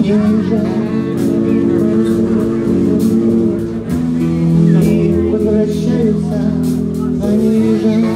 ниже и возвращаются пониже.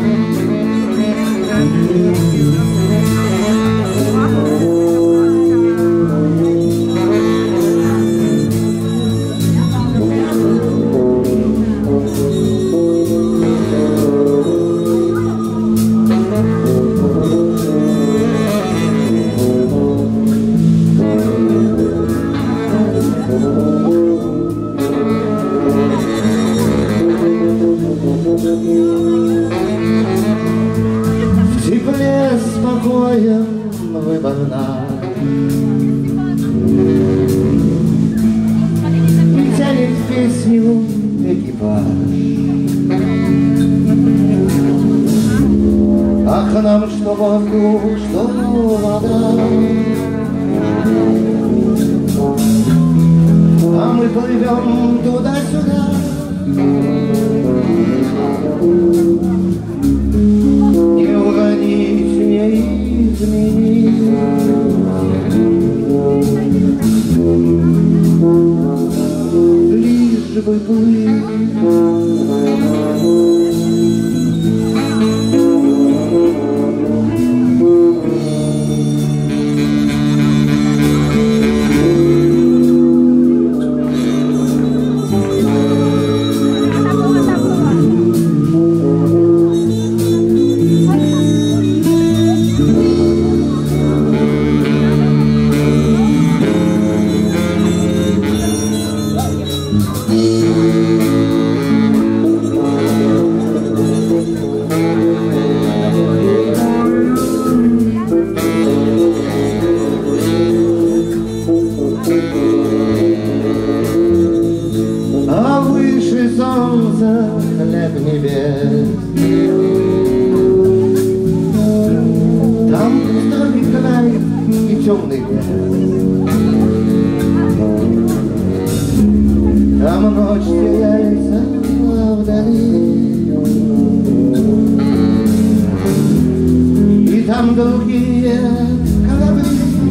В тепле спокоем выборна и тянет песню экипаж. Ах, нам что воздух, что вода, а мы плывем туда-сюда. Не уронить, не изменить, лишь бы плыть. А выше солнца хлеб небес, там пустой край и темный лес, там ночь теряется вдали, и там другие корабли.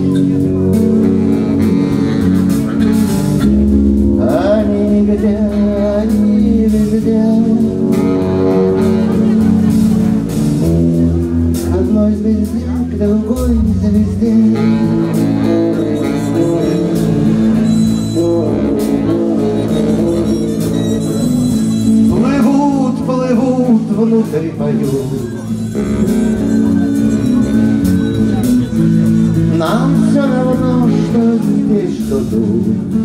Они где, они везде, к одной звезде, к другой звезде. Плывут, плывут, внутри поют. Нам все равно, что здесь, что тут.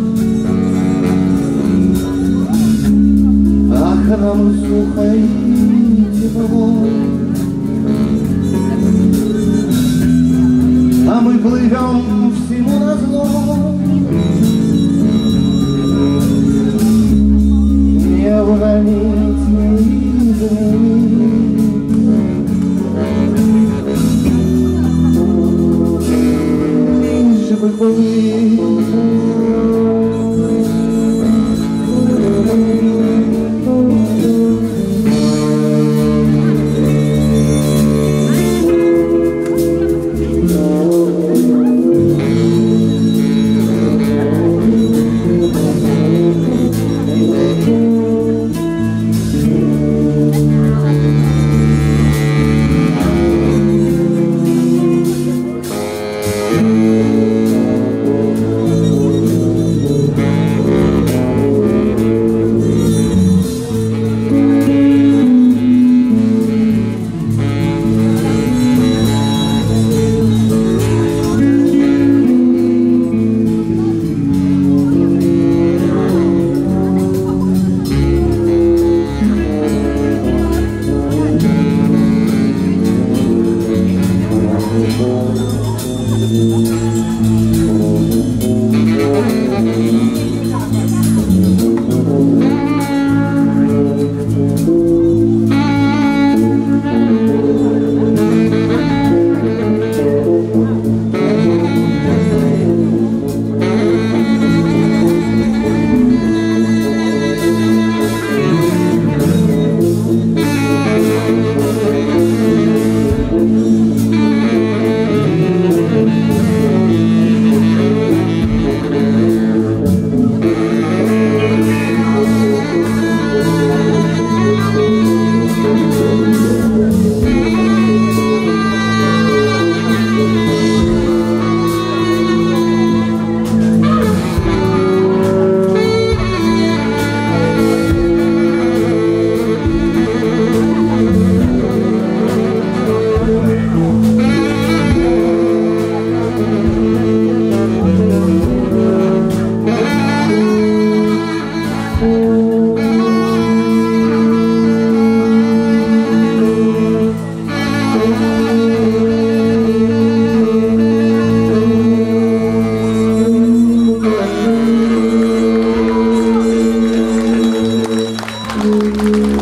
Ах, нам сухо и тепло, а мы плывем всему назло. Не уронить, не изменить, лишь бы плыть. Thank you.